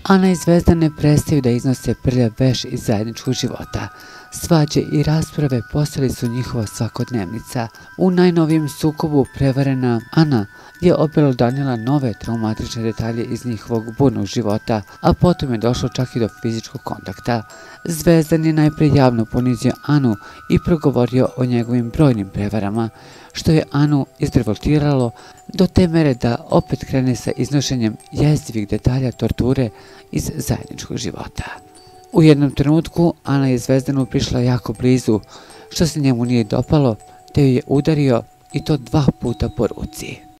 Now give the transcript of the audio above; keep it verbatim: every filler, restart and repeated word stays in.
Ana i Zvezdan ne prestaju da iznose prljav veš iz zajedničkog života. Svađe i rasprave postali su njihova svakodnevnica. U najnovijem sukobu prevarena Ana je obelodanila nove traumatične detalje iz njihovog burnog života, a potom je došlo čak i do fizičkog kontakta. Zvezdan je najpre javno ponizio Anu i progovorio o njegovim brojnim prevarama, što je Anu izrevoltiralo do te mere da opet krene sa iznošenjem jezdivih detalja torture iz zajedničkog života. U jednom trenutku Ana je Zvezdanu prišla jako blizu, što se njemu nije dopalo, te ju je udario i to dva puta po ruci.